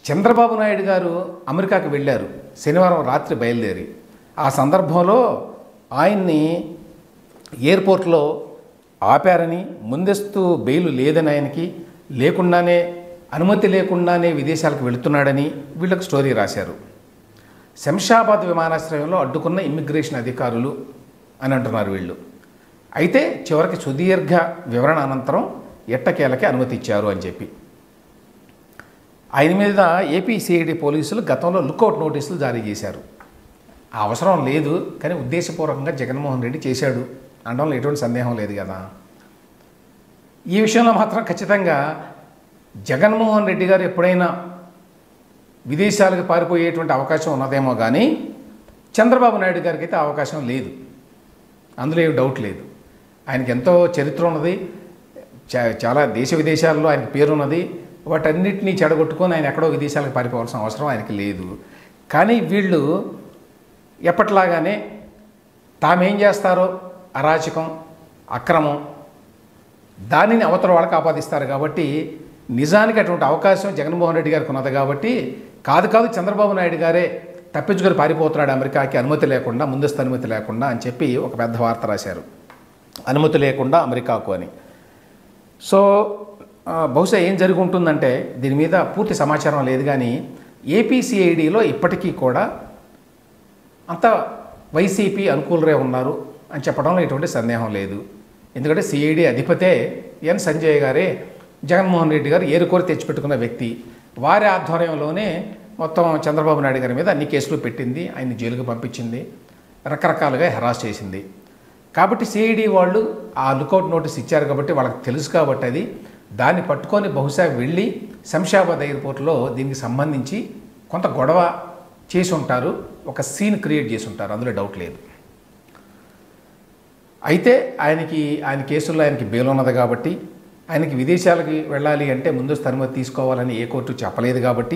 చంద్రబాబు నాయుడు గారు అమెరికాకి వెళ్ళారు శనివారం రాత్రి బయలుదేరి. ఆ సందర్భంలో ఆయన్ని ఎయిర్పోర్ట్లో ఆపారని, ముందస్తు బెయిల్ లేదని, ఆయనకి లేకుండానే అనుమతి లేకుండానే విదేశాలకు వెళుతున్నాడని వీళ్ళకు స్టోరీ రాశారు. శంషాబాద్ విమానాశ్రయంలో అడ్డుకున్న ఇమ్మిగ్రేషన్ అధికారులు అని అంటున్నారు వీళ్ళు. అయితే చివరికి సుదీర్ఘ వివరణ అనంతరం ఎట్టకేలకి అనుమతి ఇచ్చారు అని చెప్పి ఆయన మీద ఏపీసీఐడి పోలీసులు గతంలో లుకౌట్ నోటీసులు జారీ చేశారు. ఆ అవసరం లేదు, కానీ ఉద్దేశపూర్వకంగా జగన్మోహన్ రెడ్డి చేశాడు అనడంలో ఎటువంటి సందేహం లేదు కదా. ఈ విషయంలో మాత్రం ఖచ్చితంగా జగన్మోహన్ రెడ్డి గారు ఎప్పుడైనా విదేశాలకు పారిపోయేటువంటి అవకాశం ఉన్నదేమో కానీ చంద్రబాబు నాయుడు గారికి అయితే అవకాశం లేదు, అందులో ఏమి డౌట్ లేదు. ఆయనకి ఎంతో చరిత్ర ఉన్నది, చాలా దేశ విదేశాల్లో ఆయనకి పేరున్నది. వాటన్నిటినీ చెడగొట్టుకొని ఆయన ఎక్కడో విదేశాలకు పారిపోవాల్సిన అవసరం ఆయనకి లేదు. కానీ వీళ్ళు ఎప్పటిలాగానే తామేం చేస్తారో అరాచకం, అక్రమం, దానిని అవతల వాళ్ళకి ఆపాదిస్తారు. కాబట్టి నిజానికి అటువంటి అవకాశం జగన్మోహన్ రెడ్డి గారికి ఉన్నది. కాబట్టి కాదు చంద్రబాబు నాయుడు గారే తప్పించుకొని పారిపోతున్నాడు అమెరికాకి అనుమతి లేకుండా, ముందస్తు అనుమతి లేకుండా అని చెప్పి ఒక పెద్ద వార్త రాశారు, అనుమతి లేకుండా అమెరికాకు అని. సో బహుశా ఏం జరిగి ఉంటుందంటే దీని మీద పూర్తి సమాచారం లేదు, కానీ ఏపీసీఐడిలో ఇప్పటికీ కూడా అంత వైసీపీ అనుకూలరే ఉన్నారు అని చెప్పడంలో ఎటువంటి సందేహం లేదు. ఎందుకంటే సిఐడి అధిపతే ఎన్ సంజయ్ గారే జగన్మోహన్ రెడ్డి గారు ఏరుకోరి తెచ్చిపెట్టుకున్న వ్యక్తి. వారి ఆధ్వర్యంలోనే మొత్తం చంద్రబాబు నాయుడు గారి మీద అన్ని కేసులు పెట్టింది, ఆయన్ని జైలుకు పంపించింది, రకరకాలుగా హెరాస్ చేసింది. కాబట్టి సిఐడి వాళ్ళు ఆ లుకౌట్ నోటీస్ ఇచ్చారు కాబట్టి వాళ్ళకి తెలుసు. కాబట్టి అది దాన్ని పట్టుకొని బహుశా వెళ్ళి శంషాబాద్ ఎయిర్పోర్ట్లో దీనికి సంబంధించి కొంత గొడవ చేసి ఉంటారు, ఒక సీన్ క్రియేట్ చేసి ఉంటారు, అందులో డౌట్ లేదు. అయితే ఆయన కేసుల్లో ఆయనకి బెయిల్ ఉన్నది కాబట్టి, ఆయనకి విదేశాలకి వెళ్ళాలి అంటే ముందస్తు అనుమతి తీసుకోవాలని ఏ కోర్టు చెప్పలేదు. కాబట్టి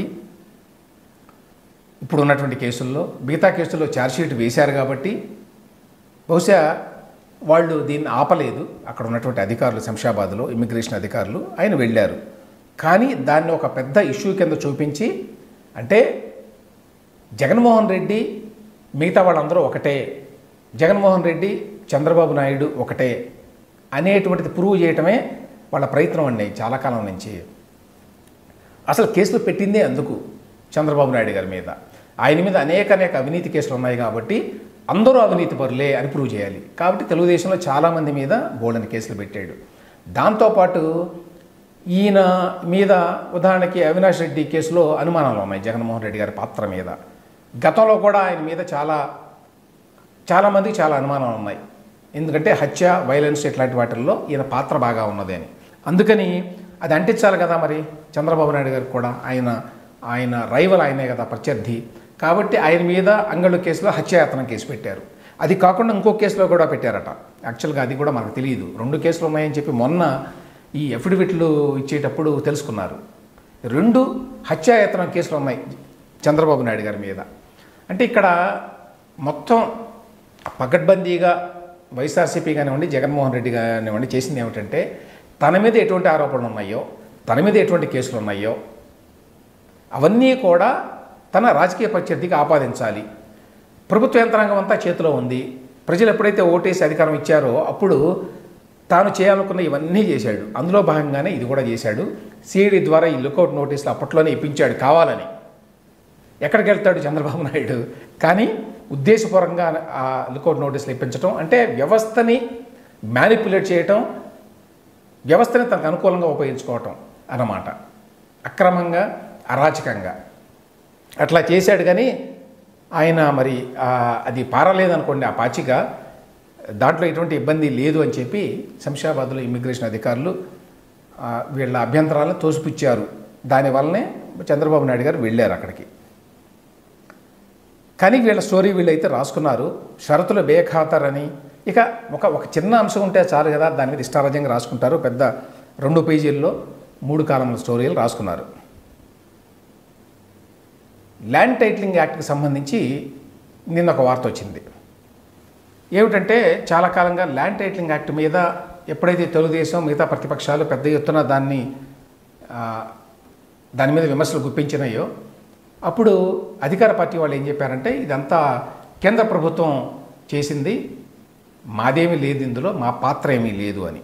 ఇప్పుడు ఉన్నటువంటి కేసుల్లో మిగతా కేసుల్లో ఛార్జ్షీట్ వేశారు కాబట్టి బహుశా వాళ్ళు దీన్ని ఆపలేదు. అక్కడ ఉన్నటువంటి అధికారులు, శంషాబాద్లో ఇమ్మిగ్రేషన్ అధికారులు, ఆయన వెళ్ళారు. కానీ దాన్ని ఒక పెద్ద ఇష్యూ కింద చూపించి, అంటే జగన్మోహన్ రెడ్డి మిగతా వాళ్ళందరూ ఒకటే, జగన్మోహన్ రెడ్డి చంద్రబాబు నాయుడు ఒకటే అనేటువంటిది ప్రూవ్ చేయటమే వాళ్ళ ప్రయత్నం అండి చాలా కాలం నుంచి. అసలు కేసులు పెట్టిందే అందుకు చంద్రబాబు నాయుడు గారి మీద. ఆయన మీద అనేక అవినీతి కేసులు ఉన్నాయి కాబట్టి అందరూ అవినీతి పరులే అని ప్రూవ్ చేయాలి. కాబట్టి తెలుగుదేశంలో చాలామంది మీద బోల్డని కేసులు పెట్టాడు. దాంతోపాటు ఈయన మీద ఉదాహరణకి అవినాష్ రెడ్డి కేసులో అనుమానాలు ఉన్నాయి జగన్మోహన్ రెడ్డి గారి పాత్ర మీద. గతంలో కూడా ఆయన మీద చాలామందికి చాలా అనుమానాలు ఉన్నాయి. ఎందుకంటే హత్య, వైలెన్స్ ఇట్లాంటి వాటిల్లో ఈయన పాత్ర బాగా ఉన్నది అని. అందుకని అది అంటించాలి కదా మరి చంద్రబాబు నాయుడు గారికి కూడా. ఆయన రైవల్ ఆయనే కదా, ప్రత్యర్థి. కాబట్టి ఆయన మీద అంగళ్ళు కేసులో హత్యాయత్నం కేసు పెట్టారు. అది కాకుండా ఇంకో కేసులో కూడా పెట్టారట. యాక్చువల్గా అది కూడా మనకు తెలియదు. 2 కేసులు ఉన్నాయని చెప్పి మొన్న ఈ ఎఫిడవిట్లు ఇచ్చేటప్పుడు తెలుసుకున్నారు. 2 హత్యాయత్నం కేసులు ఉన్నాయి చంద్రబాబు నాయుడు గారి మీద. అంటే ఇక్కడ మొత్తం పకడ్బందీగా వైఎస్ఆర్సీపీ కానివ్వండి, జగన్మోహన్ రెడ్డి కానివ్వండి చేసింది ఏమిటంటే, తన మీద ఎటువంటి ఆరోపణలు ఉన్నాయో, తన మీద ఎటువంటి కేసులు ఉన్నాయో అవన్నీ కూడా తన రాజకీయ ప్రత్యర్థికి ఆపాదించాలి. ప్రభుత్వ యంత్రాంగం అంతా చేతిలో ఉంది. ప్రజలు ఎప్పుడైతే ఓటేసి అధికారం ఇచ్చారో అప్పుడు తాను చేయాలనుకున్న ఇవన్నీ చేశాడు. అందులో భాగంగానే ఇది కూడా చేశాడు. సిఐడి ద్వారా ఈ లుకౌట్ నోటీసులు అప్పట్లోనే ఇప్పించాడు కావాలని. ఎక్కడికి వెళ్తాడు చంద్రబాబు నాయుడు? కానీ ఉద్దేశపూర్వకంగా ఆ లుకౌట్ నోటీసులు ఇప్పించడం అంటే వ్యవస్థని మ్యానిపులేట్ చేయటం, వ్యవస్థని తనకు అనుకూలంగా ఉపయోగించుకోవటం అన్నమాట. అక్రమంగా, అరాచకంగా అట్లా చేశాడు. కానీ ఆయన మరి అది పారలేదనుకోండి ఆ పాచిక, దాంట్లో ఎటువంటి ఇబ్బంది లేదు అని చెప్పి శంషాబాద్లో ఇమ్మిగ్రేషన్ అధికారులు వీళ్ళ అభ్యంతరాలను తోసిపుచ్చారు. దానివల్లనే చంద్రబాబు నాయుడు గారు వెళ్ళారు అక్కడికి. కానీ వీళ్ళ స్టోరీ వీళ్ళైతే రాసుకున్నారు, షరతులు బేఖాతరని. ఇక ఒక చిన్న అంశం ఉంటే చాలు కదా, దాని మీద ఇష్టారాజ్యంగా రాసుకుంటారు. పెద్ద 2 పేజీల్లో 3 కాలంలో స్టోరీలు రాసుకున్నారు. ల్యాండ్ టైటిలింగ్ యాక్ట్కి సంబంధించి నిన్న ఒక వార్త వచ్చింది. ఏమిటంటే చాలా కాలంగా ల్యాండ్ టైటిలింగ్ యాక్ట్ మీద ఎప్పుడైతే తెలుగుదేశం మిగతా ప్రతిపక్షాలు పెద్ద ఎత్తున దాన్ని దాని మీద విమర్శలు గుప్పించినాయో అప్పుడు అధికార పార్టీ వాళ్ళు ఏం చెప్పారంటే ఇదంతా కేంద్ర ప్రభుత్వం చేసింది, మాదేమీ లేదు ఇందులో, మా పాత్ర ఏమీ లేదు అని.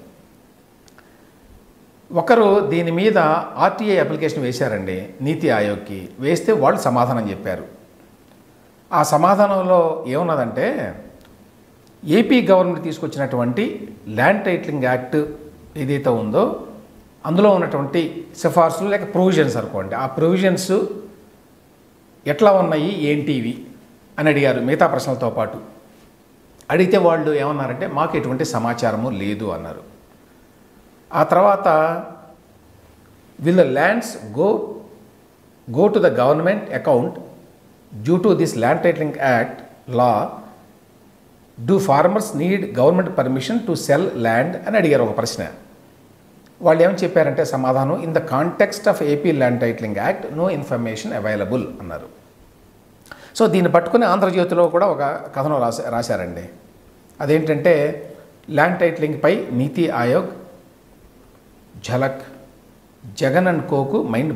ఒకరు దీని మీద ఆర్టీఐ అప్లికేషన్ వేశారండి నీతి ఆయోగ్కి. వేస్తే వాళ్ళు సమాధానం చెప్పారు. ఆ సమాధానంలో ఏమున్నదంటే ఏపీ గవర్నమెంట్ తీసుకొచ్చినటువంటి ల్యాండ్ టైటిలింగ్ యాక్ట్ ఏదైతే ఉందో అందులో ఉన్నటువంటి సిఫార్సులు లేక ప్రొవిజన్స్ అనుకోండి, ఆ ప్రొవిజన్స్ ఎట్లా ఉన్నాయి ఏంటి ఇవి అని అడిగారు మిగతా ప్రశ్నలతో పాటు. అడిగితే వాళ్ళు ఏమన్నారంటే మాకు ఎటువంటి సమాచారము లేదు అన్నారు. ఆ తర్వాత will the lands go to the government account due to this land titling act law, do farmers need government permission to sell land అని అడిగారు ఒక ప్రశ్న. వాళ్ళు ఏమని చెప్పారంటే సమాధానం in the context of AP land titling act no information available అన్నారు. So దీన్ని పట్టుకుని ఆంధ్రజ్యోతిలో కూడా ఒక కథనం రాశారండి. అదేంటంటే ల్యాండ్ టైటిలింగ్పై నీతి ఆయోగ్ ఝలక్, జగన్ అండ్ కోకు మైండ్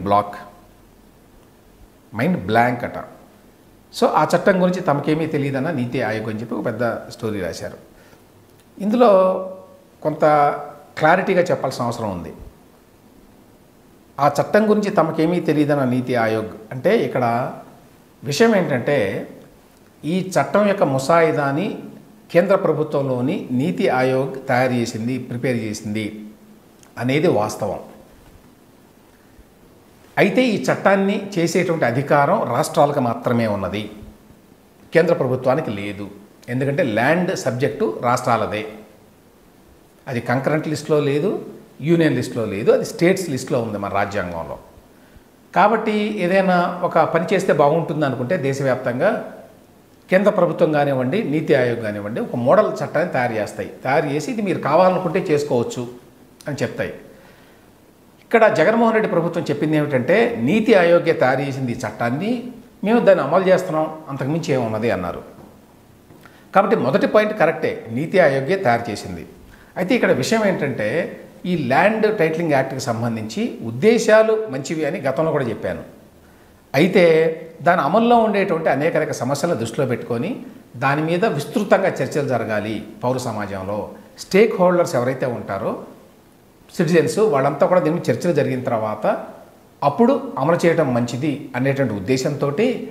బ్లాంక్ అట. సో ఆ చట్టం గురించి తమకేమీ తెలియదన్న నీతి ఆయోగ్ అని చెప్పి ఒక పెద్ద స్టోరీ రాశారు. ఇందులో కొంత క్లారిటీగా చెప్పాల్సిన అవసరం ఉంది. ఆ చట్టం గురించి తమకేమీ తెలియదన్న నీతి ఆయోగ్ అంటే ఇక్కడ విషయం ఏంటంటే ఈ చట్టం యొక్క ముసాయిదాని కేంద్ర ప్రభుత్వంలోని నీతి ఆయోగ్ తయారు చేసింది, ప్రిపేర్ చేసింది అనేది వాస్తవం. అయితే ఈ చట్టాన్ని చేసేటువంటి అధికారం రాష్ట్రాలకు మాత్రమే ఉన్నది, కేంద్ర ప్రభుత్వానికి లేదు. ఎందుకంటే ల్యాండ్ సబ్జెక్టు రాష్ట్రాలదే. అది కంకరెంట్ లిస్టులో లేదు, యూనియన్ లిస్టులో లేదు, అది స్టేట్స్ లిస్టులో ఉంది మన రాజ్యాంగంలో. కాబట్టి ఏదైనా ఒక పని చేస్తే బాగుంటుంది అనుకుంటే దేశవ్యాప్తంగా కేంద్ర ప్రభుత్వం కానివ్వండి, నీతి ఆయోగ్ కానివ్వండి ఒక మోడల్ చట్టాన్ని తయారు చేసి ఇది మీరు కావాలనుకుంటే చేసుకోవచ్చు అని చెప్తాయి. ఇక్కడ జగన్మోహన్ రెడ్డి ప్రభుత్వం చెప్పింది ఏమిటంటే నీతి ఆయోగే తయారు చేసింది ఈ చట్టాన్ని, మేము దాన్ని అమలు చేస్తున్నాం, అంతకుమించి ఏమున్నది అన్నారు. కాబట్టి మొదటి పాయింట్ కరెక్టే, నీతి ఆయోగే తయారు చేసింది. అయితే ఇక్కడ విషయం ఏంటంటే ఈ ల్యాండ్ టైటిలింగ్ యాక్ట్కి సంబంధించి ఉద్దేశాలు మంచివి అని గతంలో కూడా చెప్పాను. అయితే దాని అమల్లో ఉండేటువంటి అనేక సమస్యలను దృష్టిలో పెట్టుకొని దాని మీద విస్తృతంగా చర్చలు జరగాలి. పౌర సమాజంలో స్టేక్ హోల్డర్స్ ఎవరైతే ఉంటారో సిటిజన్స్ వాళ్ళంతా కూడా దీని మీద చర్చలు జరిగిన తర్వాత అప్పుడు అమలు చేయడం మంచిది అనేటువంటి ఉద్దేశంతో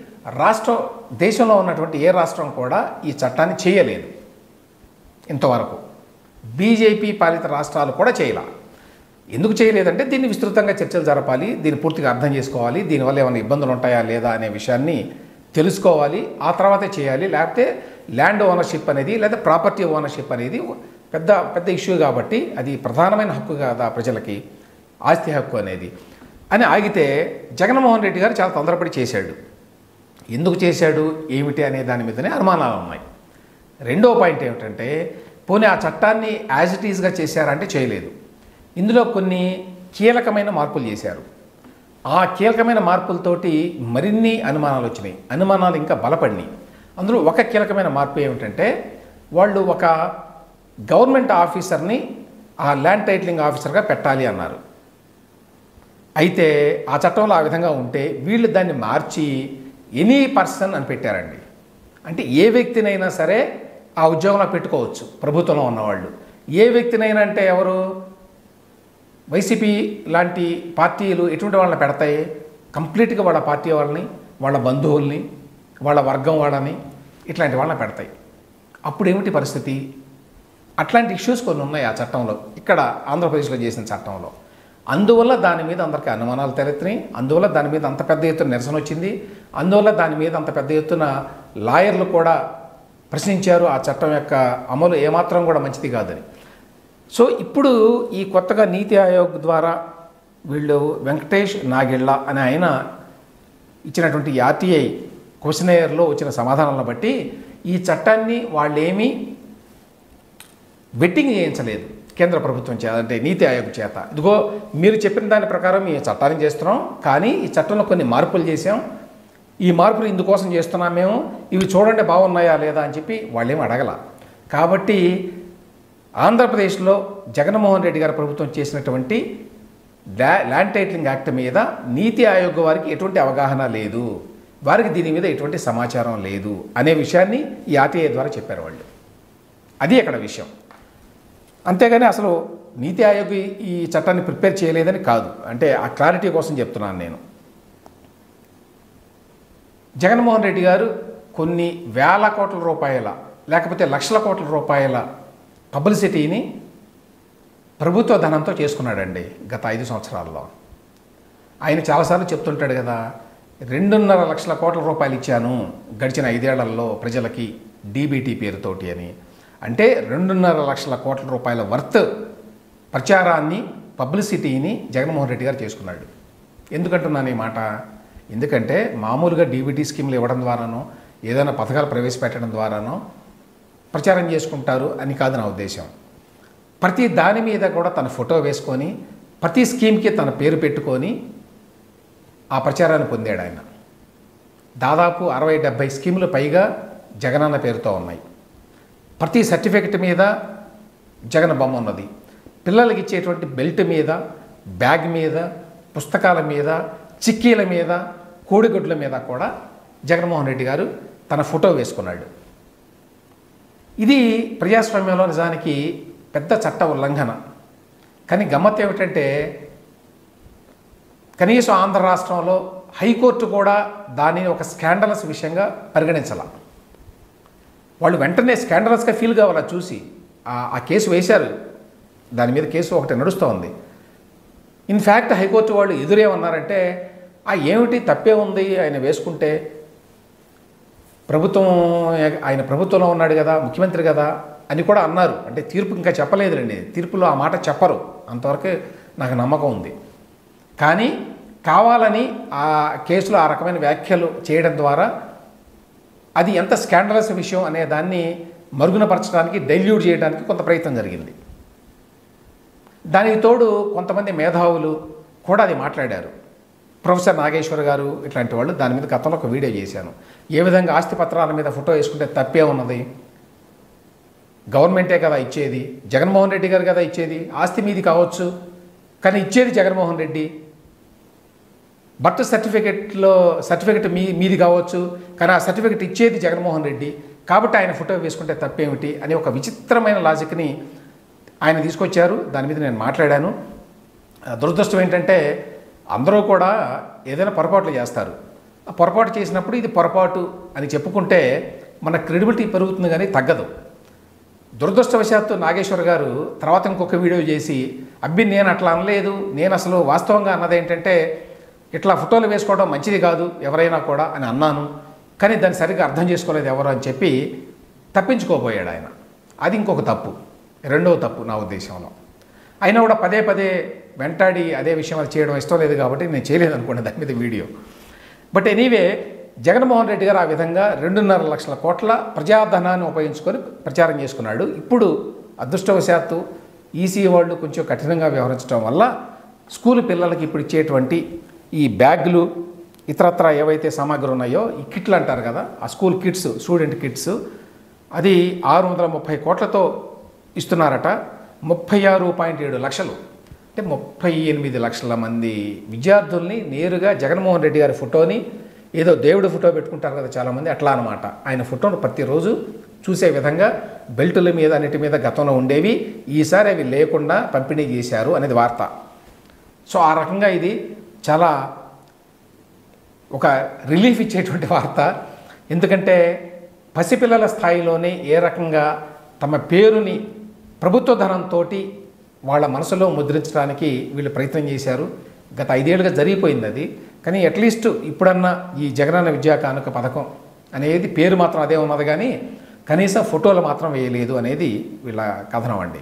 దేశంలో ఉన్నటువంటి ఏ రాష్ట్రం కూడా ఈ చట్టాన్ని చేయలేదు ఇంతవరకు. బీజేపీ పాలిత రాష్ట్రాలు కూడా చేయాల. ఎందుకు చేయలేదంటే దీన్ని విస్తృతంగా చర్చలు జరపాలి, దీన్ని పూర్తిగా అర్థం చేసుకోవాలి, దీనివల్ల ఏమైనా ఇబ్బందులు ఉంటాయా లేదా అనే విషయాన్ని తెలుసుకోవాలి, ఆ తర్వాతే చేయాలి. లేకపోతే ల్యాండ్ ఓనర్షిప్ అనేది లేదా ప్రాపర్టీ ఓనర్షిప్ అనేది పెద్ద ఇష్యూ కాబట్టి అది ప్రధానమైన హక్కు కదా ప్రజలకి, ఆస్తి హక్కు అనేది అని ఆగితే జగన్మోహన్ రెడ్డి గారు చాలా తొందరపడి చేశాడు. ఎందుకు చేశాడు ఏమిటి అనే దాని మీదనే అనుమానాలు ఉన్నాయి. రెండో పాయింట్ ఏమిటంటే పోనీ ఆ చట్టాన్ని యాజ్ ఇట్ ఈజ్గా చేశారంటే చేయలేదు. ఇందులో కొన్ని కీలకమైన మార్పులు చేశారు. ఆ కీలకమైన మార్పులతోటి మరిన్ని అనుమానాలు వచ్చినాయి, అనుమానాలు ఇంకా బలపడినాయి. అందులో ఒక కీలకమైన మార్పు ఏమిటంటే వాళ్ళు ఒక గవర్నమెంట్ ఆఫీసర్ని ఆ ల్యాండ్ టైటిలింగ్ ఆఫీసర్గా పెట్టాలి అన్నారు. అయితే ఆ చట్టంలో ఆ విధంగా ఉంటే వీళ్ళు దాన్ని మార్చి ఎనీ పర్సన్ అని పెట్టారండి. అంటే ఏ వ్యక్తినైనా సరే ఆ ఉద్యోగంలో పెట్టుకోవచ్చు ప్రభుత్వంలో ఉన్నవాళ్ళు. ఏ వ్యక్తినైనా అంటే ఎవరు? వైసీపీ లాంటి పార్టీలు ఎటువంటి వాళ్ళని పెడతాయి? కంప్లీట్గా వాళ్ళ పార్టీ వాళ్ళని, వాళ్ళ బంధువుల్ని, వాళ్ళ వర్గం వాళ్ళని, ఇట్లాంటి వాళ్ళని పెడతాయి. అప్పుడు ఏమిటి పరిస్థితి? అట్లాంటి ఇష్యూస్ కొన్ని ఉన్నాయి ఆ చట్టంలో, ఇక్కడ ఆంధ్రప్రదేశ్లో చేసిన చట్టంలో. అందువల్ల దాని మీద అందరికీ అనుమానాలు తలెత్తినాయి. అందువల్ల దాని మీద అంత పెద్ద ఎత్తున నిరసన వచ్చింది. అందువల్ల దాని మీద అంత పెద్ద ఎత్తున లాయర్లు కూడా ప్రశ్నించారు ఆ చట్టం యొక్క అమలు ఏమాత్రం కూడా మంచిది కాదని. సో ఇప్పుడు ఈ కొత్తగా నీతి ఆయోగ్ ద్వారా వీళ్ళు వెంకటేష్ నాగిళ్ళ అని ఆయన ఇచ్చినటువంటి ఆర్టీఐ క్వశ్చనైర్లో వచ్చిన సమాధానాలను బట్టి ఈ చట్టాన్ని వాళ్ళేమీ వెట్టింగ్ చేయించలేదు కేంద్ర ప్రభుత్వం చేత, అంటే నీతి ఆయోగ్ చేత. ఇదిగో మీరు చెప్పిన దాని ప్రకారం ఈ చట్టాన్ని చేస్తున్నాం, కానీ ఈ చట్టంలో కొన్ని మార్పులు చేసాం, ఈ మార్పులు ఇందుకోసం చేస్తున్నాం మేము, ఇవి చూడండి బాగున్నాయా లేదా అని చెప్పి వాళ్ళేమి అడగల. కాబట్టి ఆంధ్రప్రదేశ్లో జగన్మోహన్ రెడ్డి గారి ప్రభుత్వం చేసినటువంటి ల్యాండ్ టైటిలింగ్ యాక్ట్ మీద నీతి ఆయోగ్ వారికి ఎటువంటి అవగాహన లేదు, వారికి దీని మీద ఎటువంటి సమాచారం లేదు అనే విషయాన్ని ఈ ఆర్టీఐ ద్వారా చెప్పారు వాళ్ళు. అది అక్కడ విషయం. అంతేగాని అసలు నీతి ఆయోగ్ ఈ చట్టాన్ని ప్రిపేర్ చేయలేదని కాదు, అంటే ఆ క్లారిటీ కోసం చెప్తున్నాను నేను. జగన్మోహన్ రెడ్డి గారు కొన్ని వేల కోట్ల రూపాయల లేకపోతే లక్షల కోట్ల రూపాయల పబ్లిసిటీని ప్రభుత్వ ధనంతో చేసుకున్నాడండి గత 5 సంవత్సరాల్లో. ఆయన చాలాసార్లు చెప్తుంటాడు కదా, 2.5 లక్షల కోట్ల రూపాయలు ఇచ్చాను గడిచిన 5 ఏళ్లలో ప్రజలకి డీబీటీ పేరుతోటి అని. అంటే 2.5 లక్షల కోట్ల రూపాయల వర్త్ ప్రచారాన్ని, పబ్లిసిటీని జగన్మోహన్ రెడ్డి గారు చేసుకున్నాడు. ఎందుకంటున్నాను ఈ మాట? ఎందుకంటే మామూలుగా డీబీటీ స్కీమ్లు ఇవ్వడం ద్వారానో ఏదైనా పథకాలు ప్రవేశపెట్టడం ద్వారానో ప్రచారం చేసుకుంటారు అని కాదు నా ఉద్దేశం. ప్రతి దాని మీద కూడా తన ఫోటో వేసుకొని ప్రతి స్కీమ్కి తన పేరు పెట్టుకొని ఆ ప్రచారాన్ని పొందాడు ఆయన. దాదాపు 60-70 స్కీములు పైగా జగనన్న పేరుతో ఉన్నాయి. ప్రతి సర్టిఫికెట్ మీద జగన్ బొమ్మ ఉన్నది. పిల్లలకి ఇచ్చేటువంటి బెల్ట్ మీద, బ్యాగ్ మీద, పుస్తకాల మీద, చిక్కీల మీద, కోడిగుడ్ల మీద కూడా జగన్మోహన్ రెడ్డి గారు తన ఫోటో వేసుకున్నాడు. ఇది ప్రజాస్వామ్యంలో నిజానికి పెద్ద చట్ట ఉల్లంఘన. కానీ గమ్మత్తు ఏమిటంటే కనీసం ఆంధ్ర రాష్ట్రంలో హైకోర్టు కూడా దానిని ఒక స్కాండలస్ విషయంగా పరిగణించాల. వాళ్ళు వెంటనే స్కాండలస్గా ఫీల్ కావాలా చూసి ఆ కేసు వేశారు. దాని మీద కేసు ఒకటి నడుస్తూ ఉంది. ఇన్ఫ్యాక్ట్ హైకోర్టు వాళ్ళు ఎదురేమన్నారంటే, ఏమిటి తప్పే ఉంది ఆయన వేసుకుంటే, ఆయన ప్రభుత్వంలో ఉన్నాడు కదా, ముఖ్యమంత్రి కదా అని కూడా అన్నారు. అంటే తీర్పు ఇంకా చెప్పలేదులేండి, తీర్పులో ఆ మాట చెప్పరు, అంతవరకు నాకు నమ్మకం ఉంది. కానీ కావాలని ఆ కేసులో ఆ రకమైన వ్యాఖ్యలు చేయడం ద్వారా అది ఎంత స్కాండలస్ విషయం అనే దాన్ని మరుగునపరచడానికి, డైల్యూట్ చేయడానికి కొంత ప్రయత్నం జరిగింది. దానికి తోడు కొంతమంది మేధావులు కూడా అది మాట్లాడారు. ప్రొఫెసర్ నాగేశ్వర్ గారు ఇట్లాంటి వాళ్ళు దాని మీద గతంలో ఒక వీడియో చేశాను. ఏ విధంగా ఆస్తి పత్రాల మీద ఫోటో వేసుకుంటే తప్పే ఉన్నది, గవర్నమెంటే కదా ఇచ్చేది, జగన్మోహన్ రెడ్డి గారు కదా ఇచ్చేది, ఆస్తి మీది కావచ్చు కానీ ఇచ్చేది జగన్మోహన్ రెడ్డి, బర్త్ సర్టిఫికెట్ మీది కావచ్చు కానీ ఆ సర్టిఫికెట్ ఇచ్చేది జగన్మోహన్ రెడ్డి, కాబట్టి ఆయన ఫోటో వేసుకుంటే తప్పేమిటి అని ఒక విచిత్రమైన లాజిక్ని ఆయన తీసుకొచ్చారు. దాని మీద నేను మాట్లాడాను. దురదృష్టం ఏంటంటే అందరూ కూడా ఏదైనా పొరపాట్లు చేస్తారు. ఆ పొరపాటు చేసినప్పుడు ఇది పొరపాటు అని చెప్పుకుంటే మన క్రెడిబిలిటీ పెరుగుతుంది కానీ తగ్గదు. దురదృష్టవశాత్తు నాగేశ్వర్ గారు తర్వాత ఇంకొక వీడియో చేసి, నేను అట్లా అనలేదు, నేను అసలు వాస్తవంగా అన్నది ఏంటంటే ఇట్లా ఫోటోలు వేసుకోవడం మంచిది కాదు ఎవరైనా కూడా అని అన్నాను, కానీ దాన్ని సరిగ్గా అర్థం చేసుకోలేదు ఎవరు అని చెప్పి తప్పించుకోబోయాడు ఆయన. అది ఇంకొక తప్పు, రెండవ తప్పు నా ఉద్దేశంలో. అయినా కూడా పదే పదే వెంటాడి అదే విషయం అది చేయడం ఇష్టం లేదు కాబట్టి నేను చేయలేదు అనుకోండి దాని మీద video. But anyway, Jaganmohan Reddy గారు ఆ విధంగా 2.5 లక్షల కోట్ల ప్రజాధనాన్ని ఉపయోగించుకొని ప్రచారం చేసుకున్నాడు. ఇప్పుడు అదృష్టవశాత్తు ఈసీ వాళ్ళు కొంచెం కఠినంగా వ్యవహరించడం వల్ల స్కూల్ పిల్లలకి ఇప్పుడు ఇచ్చేటువంటి ఈ బ్యాగులు ఇతరత్ర ఏవైతే సామాగ్రి ఉన్నాయో, ఈ కిట్లు అంటారు కదా, ఆ స్కూల్ కిట్స్, స్టూడెంట్ కిట్స్, అది 630 కోట్లతో ఇస్తున్నారట. 36.7 లక్షలు అంటే 38 లక్షల మంది విద్యార్థుల్ని నేరుగా జగన్మోహన్ రెడ్డి గారి ఫోటోని, ఏదో దేవుడి ఫోటో పెట్టుకుంటారు కదా చాలామంది, అట్లా అనమాట, ఆయన ఫోటోను ప్రతిరోజు చూసే విధంగా బెల్టుల మీద అన్నిటి మీద గతంలో ఉండేవి, ఈసారి అవి లేకుండా పంపిణీ చేశారు అనేది వార్త. సో ఆ రకంగా ఇది చాలా ఒక రిలీఫ్ ఇచ్చేటువంటి వార్త. ఎందుకంటే పసిపిల్లల స్థాయిలోనే ఏ రకంగా తమ పేరుని ప్రభుత్వ ధనంతో వాళ్ళ మనసులో ముద్రించడానికి వీళ్ళు ప్రయత్నం చేశారు. గత 5 ఏళ్ళుగా జరిగిపోయింది అది. కానీ అట్లీస్ట్ ఇప్పుడన్నా ఈ జగనన్న విద్యా కానుక పథకం అనేది పేరు మాత్రం అదే ఉన్నది కానీ కనీసం ఫోటోలు మాత్రం వేయలేదు అనేది వీళ్ళ కథనం అండి.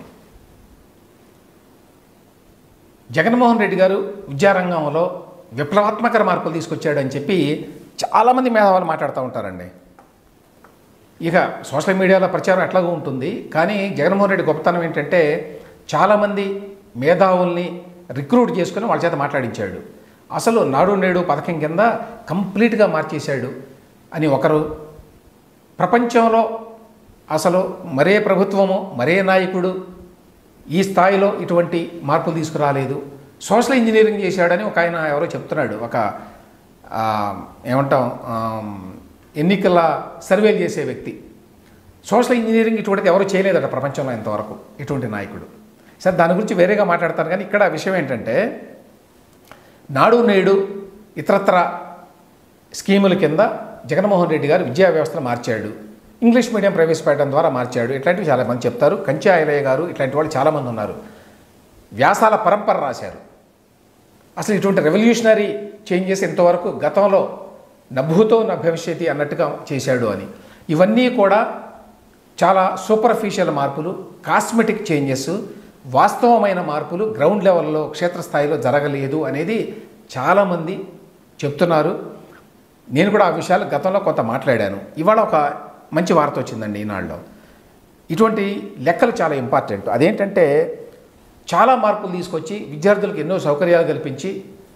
జగన్మోహన్ రెడ్డి గారు విద్యారంగంలో విప్లవాత్మక మార్పులు తీసుకొచ్చాడని చెప్పి చాలామంది మేధావులు మాట్లాడుతూ ఉంటారండి. ఇక సోషల్ మీడియాలో ప్రచారం ఎట్లాగూ ఉంటుంది, కానీ జగన్మోహన్ రెడ్డి గొప్పతనం ఏంటంటే చాలామంది మేధావుల్ని రిక్రూట్ చేసుకుని వాళ్ళ చేత మాట్లాడించాడు. అసలు నాడు నేడు పథకం కింద కంప్లీట్గా మార్చేశాడు అని ఒకరు, ప్రపంచంలో అసలు మరే ప్రభుత్వము మరే నాయకుడు ఈ స్థాయిలో ఇటువంటి మార్పులు తీసుకురాలేదు, సోషల్ ఇంజనీరింగ్ చేశాడని ఒక ఆయన ఎవరో చెప్తున్నాడు. ఒక ఏమంటాం ఎన్నికల సర్వేలు చేసే వ్యక్తి. సోషల్ ఇంజనీరింగ్ ఇటువంటిది ఎవరు చేయలేదట ప్రపంచంలో ఇంతవరకు, ఇటువంటి నాయకుడు. సరే, దాని గురించి వేరేగా మాట్లాడతాను. కానీ ఇక్కడ విషయం ఏంటంటే, నాడు నేడు ఇతరత్ర స్కీముల కింద జగన్మోహన్ రెడ్డి గారు విద్యా వ్యవస్థను మార్చాడు, ఇంగ్లీష్ మీడియం ప్రవేశపెట్టడం ద్వారా మార్చాడు. ఇట్లాంటివి చాలామంది చెప్తారు. కంచె ఐలయ్య గారు ఇట్లాంటి వాళ్ళు చాలామంది ఉన్నారు. వ్యాసాల పరంపర రాశారు. అసలు ఇటువంటి రెవల్యూషనరీ చేంజెస్ ఇంతవరకు గతంలో నభూతో న భవిష్యతి అన్నట్టుగా చేశాడు అని. ఇవన్నీ కూడా చాలా సూపర్ఫిషియల్ మార్పులు, కాస్మెటిక్ చేంజెస్, వాస్తవమైన మార్పులు గ్రౌండ్ లెవెల్లో క్షేత్రస్థాయిలో జరగలేదు అనేది చాలామంది చెప్తున్నారు. నేను కూడా ఆ విషయాలు గతంలో కొంత మాట్లాడాను. ఇవాళ ఒక మంచి వార్త వచ్చిందండి ఈనాడులో. ఇటువంటి లెక్కలు చాలా ఇంపార్టెంట్. అదేంటంటే, చాలా మార్పులు తీసుకొచ్చి విద్యార్థులకు ఎన్నో సౌకర్యాలు కల్పించి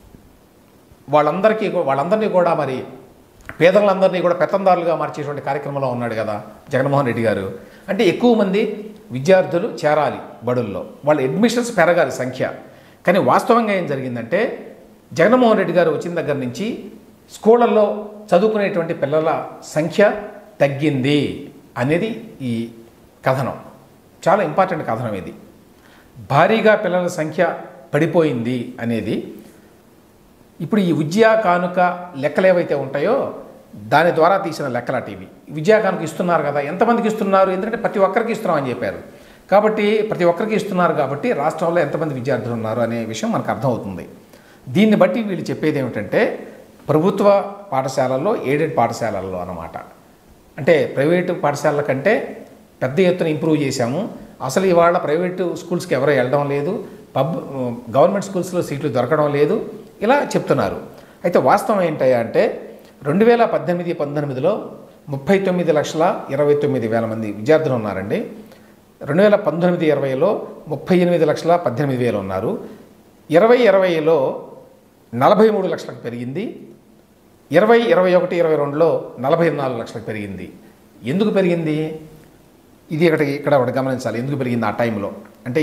వాళ్ళందరినీ కూడా మరి పేదలందరినీ కూడా పెత్తందారులుగా మార్చేటువంటి కార్యక్రమంలో ఉన్నాడు కదా జగన్మోహన్ రెడ్డి గారు. అంటే ఎక్కువ మంది విద్యార్థులు చేరాలి బడుల్లో, వాళ్ళ అడ్మిషన్స్ పెరగాలి సంఖ్య. కానీ వాస్తవంగా ఏం జరిగిందంటే, జగన్మోహన్ రెడ్డి గారు వచ్చిన దగ్గర నుంచి స్కూళ్ళల్లో చదువుకునేటువంటి పిల్లల సంఖ్య తగ్గింది అనేది ఈ కథనం. చాలా ఇంపార్టెంట్ కథనం ఇది. భారీగా పిల్లల సంఖ్య పడిపోయింది అనేది. ఇప్పుడు ఈ విద్యా కానుక లెక్కలు ఏవైతే ఉంటాయో దాని ద్వారా తీసిన లెక్కలట ఇవి. విద్యా కానుక ఇస్తున్నారు కదా, ఎంతమందికి ఇస్తున్నారు? ఎందుకంటే ప్రతి ఒక్కరికి ఇస్తున్నామని చెప్పారు కాబట్టి, ప్రతి ఒక్కరికి ఇస్తున్నారు కాబట్టి రాష్ట్రంలో ఎంతమంది విద్యార్థులు ఉన్నారు అనే విషయం మనకు అర్థమవుతుంది. దీన్ని బట్టి వీళ్ళు చెప్పేది ఏమిటంటే, ప్రభుత్వ పాఠశాలల్లో, ఎయిడెడ్ పాఠశాలల్లో అన్నమాట. అంటే ప్రైవేటు పాఠశాలల కంటే పెద్ద ఎత్తున ఇంప్రూవ్ చేశాము. అసలు ఇవాళ ప్రైవేటు స్కూల్స్కి ఎవరో వెళ్ళడం లేదు, గవర్నమెంట్ స్కూల్స్లో సీట్లు దొరకడం లేదు, ఇలా చెప్తున్నారు. అయితే వాస్తవం ఏంటయ్యా అంటే, 2018-19లో 39,29,000 మంది విద్యార్థులు ఉన్నారండి. 2019-20లో 38,18,000 ఉన్నారు. 2020లో 43 లక్షలకు పెరిగింది. 2021-22లో 44 లక్షలకు పెరిగింది. ఎందుకు పెరిగింది? ఇది ఇక్కడ ఒకటి గమనించాలి. ఎందుకు పెరిగింది ఆ టైంలో అంటే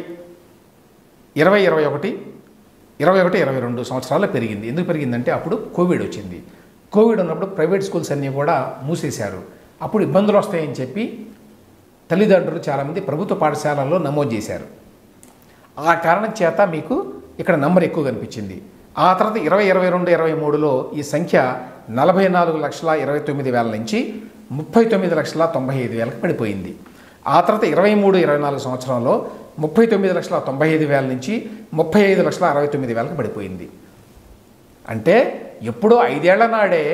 2021-22 సంవత్సరాల్లో పెరిగింది. ఎందుకు పెరిగిందంటే, అప్పుడు కోవిడ్ వచ్చింది. కోవిడ్ ఉన్నప్పుడు ప్రైవేట్ స్కూల్స్ అన్నీ కూడా మూసేశారు. అప్పుడు ఇబ్బందులు వస్తాయని చెప్పి తల్లిదండ్రులు చాలామంది ప్రభుత్వ పాఠశాలల్లో నమోదు చేశారు. ఆ కారణం చేత మీకు ఇక్కడ నంబర్ ఎక్కువ కనిపించింది. ఆ తర్వాత 2022-23లో ఈ సంఖ్య 44,29,000 నుంచి 39,95,000కి పడిపోయింది. ఆ తర్వాత 23-24 సంవత్సరంలో 39,95,000 నుంచి 35,69,000కి పడిపోయింది. అంటే ఎప్పుడో 5 ఏళ్ల నాడే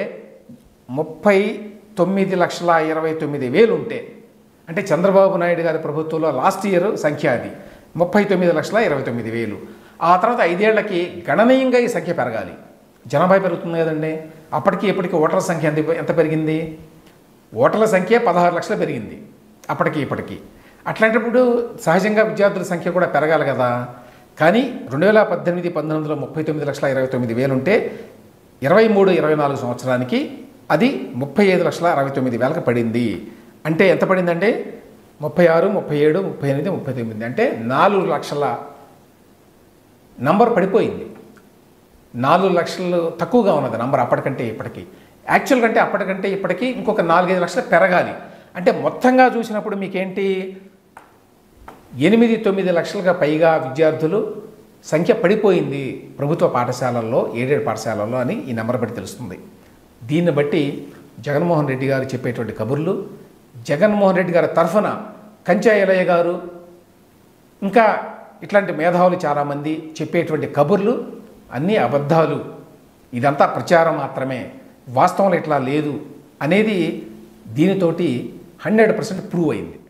39,29,000 ఉంటే, అంటే చంద్రబాబు నాయుడు గారి ప్రభుత్వంలో లాస్ట్ ఇయర్ సంఖ్య అది 39,29,000. ఆ తర్వాత 5 ఏళ్లకి గణనీయంగా ఈ సంఖ్య పెరగాలి. జనాభా పెరుగుతుంది కదండి. అప్పటికి ఇప్పటికి ఓటర్ల సంఖ్య ఎంత పెరిగింది? ఓటర్ల సంఖ్య 16 లక్షలు పెరిగింది అప్పటికి ఇప్పటికి. అట్లాంటప్పుడు సహజంగా విద్యార్థుల సంఖ్య కూడా పెరగాలి కదా. కానీ 2018-19లో 39,29,000 ఉంటే 23-24 సంవత్సరానికి అది 35,69,000కి పడింది. అంటే ఎంత పడిందంటే 36, 37, 38, 39 అంటే 4 లక్షల నంబర్ పడిపోయింది. 4 లక్షలు తక్కువగా ఉన్నది నంబర్ అప్పటికంటే ఇప్పటికి. యాక్చువల్ కంటే అప్పటికంటే ఇప్పటికీ ఇంకొక 4-5 లక్షలు పెరగాలి. అంటే మొత్తంగా చూసినప్పుడు మీకేంటి 8-9 లక్షలుగా పైగా విద్యార్థులు సంఖ్య పడిపోయింది ప్రభుత్వ పాఠశాలల్లో, ఎయిడెడ్ పాఠశాలల్లో అని ఈ నెంబర్ బట్టి తెలుస్తుంది. దీన్ని బట్టి జగన్మోహన్ రెడ్డి గారు చెప్పేటువంటి కబుర్లు, జగన్మోహన్ రెడ్డి గారి తరఫున కంచె ఐలయ్య గారు ఇంకా ఇట్లాంటి మేధావులు చాలామంది చెప్పేటువంటి కబుర్లు అన్నీ అబద్ధాలు, ఇదంతా ప్రచారం మాత్రమే, వాస్తవంలో ఇట్లా లేదు అనేది దీనితోటి 100% ప్రూవ్ అయింది.